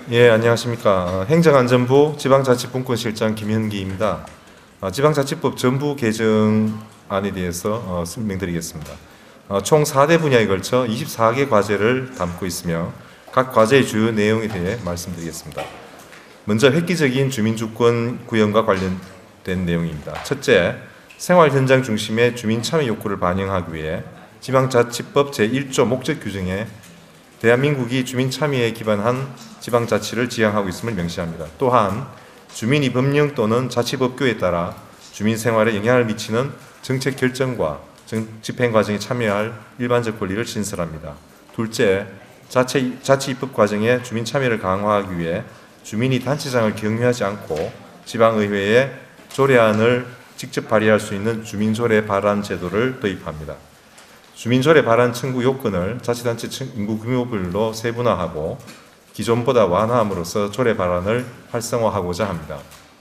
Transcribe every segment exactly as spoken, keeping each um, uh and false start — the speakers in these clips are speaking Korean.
예, 안녕하십니까. 어, 행정안전부 지방자치분권실장 김현기입니다. 어, 지방자치법 전부 개정안에 대해서 어, 설명드리겠습니다. 어, 총 사 대 분야에 걸쳐 이십사 개 과제를 담고 있으며 각 과제의 주요 내용에 대해 말씀드리겠습니다. 먼저 획기적인 주민주권 구현과 관련된 내용입니다. 첫째, 생활 현장 중심의 주민 참여 욕구를 반영하기 위해 지방자치법 제일 조 목적 규정에 대한민국이 주민 참여에 기반한 지방자치를 지향하고 있음을 명시합니다. 또한 주민이 법령 또는 자치법규에 따라 주민 생활에 영향을 미치는 정책 결정과 집행 과정에 참여할 일반적 권리를 신설합니다. 둘째, 자치, 자치 입법 과정에 주민 참여를 강화하기 위해 주민이 단체장을 경유하지 않고 지방의회에 조례안을 직접 발의할 수 있는 주민조례 발안 제도를 도입합니다. 주민조례 발안 청구 요건을 자치단체 인구 규모별로 세분화하고 기존보다 완화함으로써 조례 발안을 활성화하고자 합니다.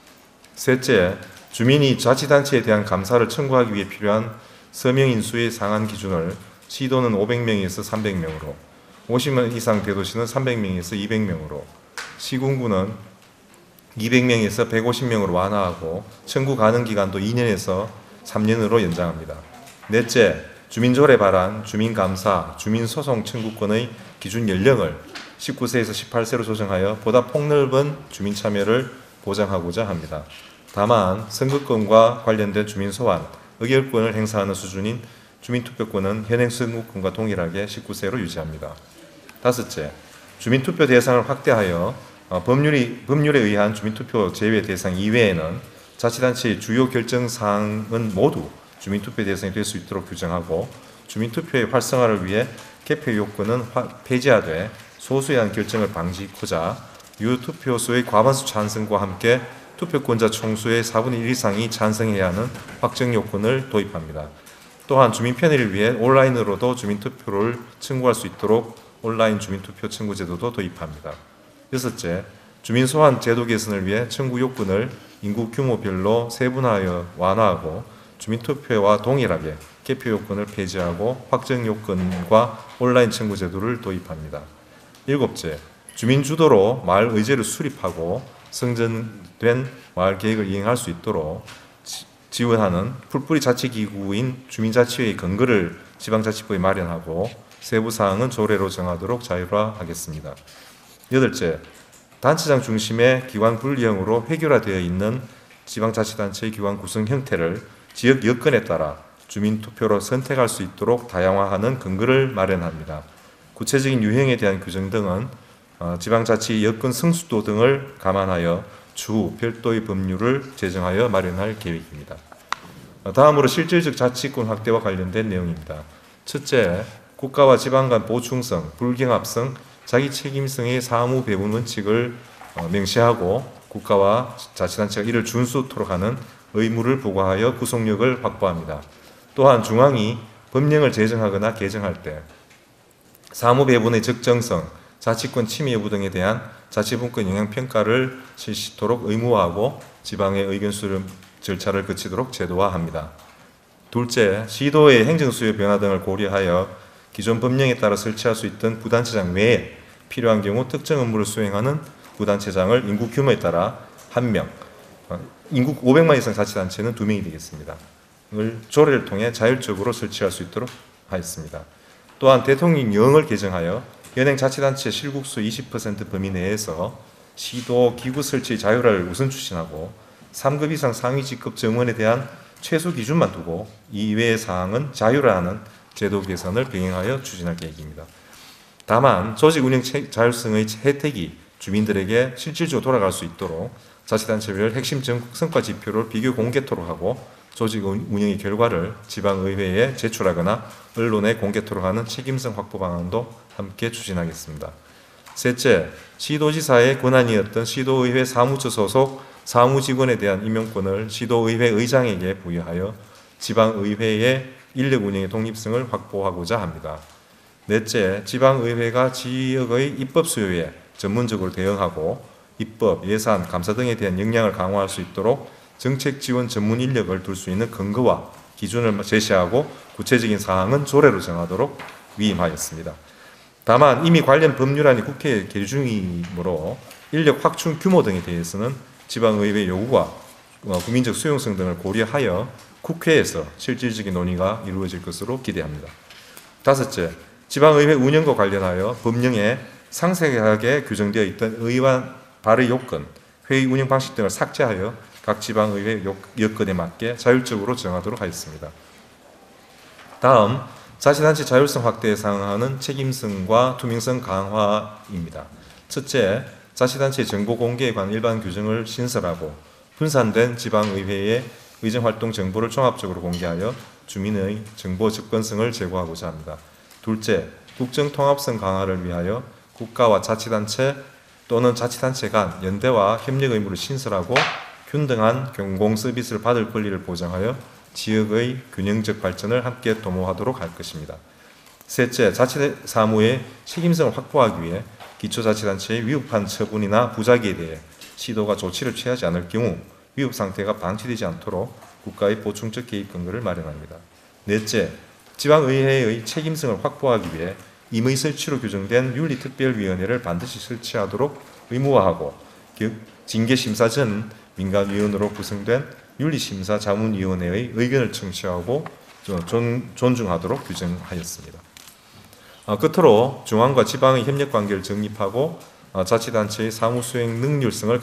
셋째, 주민이 자치단체에 대한 감사를 청구하기 위해 필요한 서명 인수의 상한 기준을 시도는 오백 명에서 삼백 명으로, 오십 명 이상 대도시는 삼백 명에서 이백 명으로, 시군구는 이백 명에서 백오십 명으로 완화하고 청구 가능 기간도 이 년에서 삼 년으로 연장합니다. 넷째, 주민조례 발안, 주민감사, 주민소송 청구권의 기준 연령을 십구 세에서 십팔 세로 조정하여 보다 폭넓은 주민 참여를 보장하고자 합니다. 다만 선거권과 관련된 주민소환, 의결권을 행사하는 수준인 주민투표권은 현행 선거권과 동일하게 십구 세로 유지합니다. 다섯째, 주민투표 대상을 확대하여 어, 법률이, 법률에 의한 주민투표 제외 대상 이외에는 자치단체의 주요 결정사항은 모두 주민투표 대상이 될 수 있도록 규정하고 주민투표의 활성화를 위해 개표 요건은 화, 폐지하되 소수에 한 결정을 방지하고자 유투표소의 과반수 찬성과 함께 투표권자 총수의 사분의 일 이상이 찬성해야 하는 확정 요건을 도입합니다. 또한 주민 편의를 위해 온라인으로도 주민투표를 청구할 수 있도록 온라인 주민투표 청구 제도도 도입합니다. 여섯째, 주민소환 제도 개선을 위해 청구 요건을 인구 규모별로 세분화하여 완화하고 주민투표와 동일하게 개표 요건을 폐지하고 확정 요건과 온라인 청구 제도를 도입합니다. 일곱째, 주민 주도로 마을 의제를 수립하고 성전된 마을 계획을 이행할 수 있도록 지원하는 풀뿌리 자치기구인 주민자치회의 근거를 지방자치법에 마련하고 세부 사항은 조례로 정하도록 자율화하겠습니다. 여덟째, 단체장 중심의 기관 분리형으로 획일화되어 있는 지방자치단체의 기관 구성 형태를 지역 여건에 따라 주민투표로 선택할 수 있도록 다양화하는 근거를 마련합니다. 구체적인 유형에 대한 규정 등은 지방자치 여건 성숙도 등을 감안하여 추후 별도의 법률을 제정하여 마련할 계획입니다. 다음으로 실질적 자치권 확대와 관련된 내용입니다. 첫째, 국가와 지방 간 보충성, 불경합성, 자기책임성의 사무 배분 원칙을 명시하고 국가와 자치단체가 이를 준수토록 하는 의무를 부과하여 구속력을 확보합니다. 또한 중앙이 법령을 제정하거나 개정할 때 사무 배분의 적정성, 자치권 침해 여부 등에 대한 자치분권 영향평가를 실시토록 의무화하고 지방의 의견 수렴 절차를 거치도록 제도화합니다. 둘째, 시도의 행정수요 변화 등을 고려하여 기존 법령에 따라 설치할 수 있던 부단체장 외에 필요한 경우 특정 업무를 수행하는 부단체장을 인구 규모에 따라 한 명, 인구 오백만 이상 자치단체는 두 명이 되겠습니다. 을 조례를 통해 자율적으로 설치할 수 있도록 하였습니다. 또한 대통령령을 개정하여 현행 자치단체 실국수 이십 퍼센트 범위 내에서 시도 기구 설치 자율화를 우선 추진하고 삼 급 이상 상위직급 정원에 대한 최소 기준만 두고 이외의 사항은 자율화하는 제도 개선을 병행하여 추진할 계획입니다. 다만 조직 운영 자율성의 혜택이 주민들에게 실질적으로 돌아갈 수 있도록 자치단체별 핵심 전국 성과 지표를 비교 공개토록 하고 조직 운영의 결과를 지방의회에 제출하거나 언론에 공개토록 하는 책임성 확보 방안도 함께 추진하겠습니다. 셋째, 시도지사의 권한이었던 시도의회 사무처 소속 사무직원에 대한 임용권을 시도의회 의장에게 부여하여 지방의회의 인력 운영의 독립성을 확보하고자 합니다. 넷째, 지방의회가 지역의 입법 수요에 전문적으로 대응하고 입법, 예산, 감사 등에 대한 역량을 강화할 수 있도록 정책 지원 전문 인력을 둘 수 있는 근거와 기준을 제시하고 구체적인 사항은 조례로 정하도록 위임하였습니다. 다만 이미 관련 법률안이 국회에 계류 중이므로 인력 확충 규모 등에 대해서는 지방의회 요구와 국민적 수용성 등을 고려하여 국회에서 실질적인 논의가 이루어질 것으로 기대합니다. 다섯째, 지방의회 운영과 관련하여 법령에 상세하게 규정되어 있던 의원 발의 요건, 회의 운영 방식 등을 삭제하여 각 지방의회 여건에 맞게 자율적으로 정하도록 하였습니다. 다음, 자치단체 자율성 확대에 상응하는 책임성과 투명성 강화입니다. 첫째, 자치단체 정보 공개에 관한 일반 규정을 신설하고 분산된 지방의회의 의정활동 정보를 종합적으로 공개하여 주민의 정보 접근성을 제고하고자 합니다. 둘째, 국정통합성 강화를 위하여 국가와 자치단체 또는 자치단체 간 연대와 협력 의무를 신설하고 균등한 공공 서비스를 받을 권리를 보장하여 지역의 균형적 발전을 함께 도모하도록 할 것입니다. 셋째, 자치 사무의 책임성을 확보하기 위해 기초자치단체의 위법한 처분이나 부작위에 대해 시도가 조치를 취하지 않을 경우 위법 상태가 방치되지 않도록 국가의 보충적 개입 근거를 마련합니다. 넷째, 지방의회의 책임성을 확보하기 위해 임의 설치로 규정된 윤리특별위원회를 반드시 설치하도록 의무화하고 징계심사 전 민간위원으로 구성된 윤리심사자문위원회의 의견을 청취하고 존, 존중하도록 규정하였습니다. 어, 끝으로 중앙과 지방의 협력관계를 정립하고 어, 자치단체의 사무수행 능률성을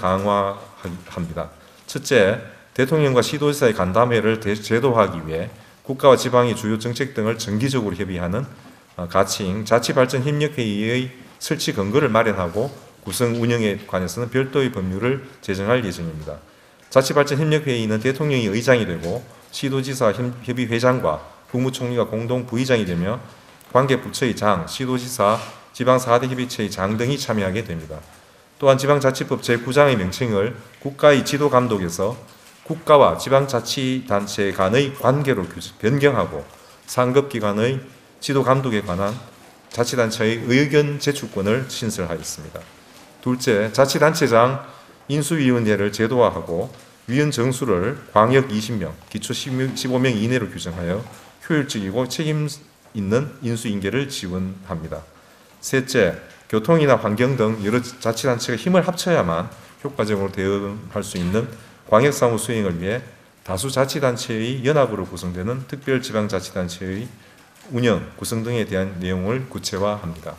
강화합니다. 첫째, 대통령과 시도지사의 간담회를 대, 제도화하기 위해 국가와 지방의 주요 정책 등을 정기적으로 협의하는 어, 가칭 자치발전협력회의의 설치 근거를 마련하고 구성 운영에 관해서는 별도의 법률을 제정할 예정입니다. 자치발전협력회의는 대통령이 의장이 되고 시도지사 협의회장과 국무총리가 공동 부의장이 되며 관계 부처의 장, 시도지사, 지방 사 대 협의체의 장 등이 참여하게 됩니다. 또한 지방자치법 제구 장의 명칭을 국가의 지도감독에서 국가와 지방자치단체 간의 관계로 변경하고 상급기관의 지도감독에 관한 자치단체의 의견 제출권을 신설하였습니다. 둘째, 자치단체장 인수위원회를 제도화하고 위원 정수를 광역 이십 명, 기초 십오 명 이내로 규정하여 효율적이고 책임 있는 인수인계를 지원합니다. 셋째, 교통이나 환경 등 여러 자치단체가 힘을 합쳐야만 효과적으로 대응할 수 있는 광역사무 수행을 위해 다수 자치단체의 연합으로 구성되는 특별지방자치단체의 운영, 구성 등에 대한 내용을 구체화합니다.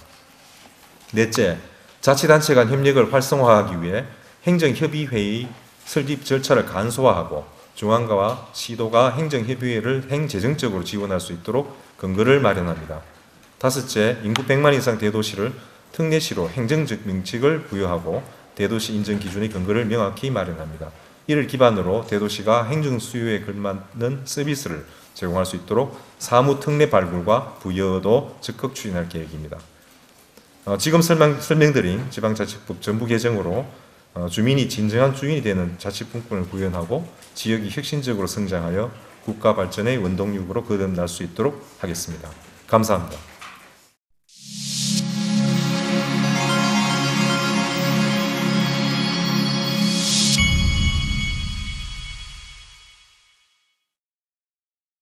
넷째, 자치단체 간 협력을 활성화하기 위해 행정협의회의 설립 절차를 간소화하고 중앙가와 시도가 행정협의회를 행재정적으로 지원할 수 있도록 근거를 마련합니다. 다섯째, 인구 백만 이상 대도시를 특례시로 행정적 명칭을 부여하고 대도시 인정 기준의 근거를 명확히 마련합니다. 이를 기반으로 대도시가 행정 수요에 걸맞는 서비스를 제공할 수 있도록 사무 특례 발굴과 부여도 적극 추진할 계획입니다. 어, 지금 설명, 설명드린 지방자치법 전부 개정으로 어, 주민이 진정한 주인이 되는 자치분권을 구현하고 지역이 혁신적으로 성장하여 국가 발전의 원동력으로 거듭날 수 있도록 하겠습니다. 감사합니다.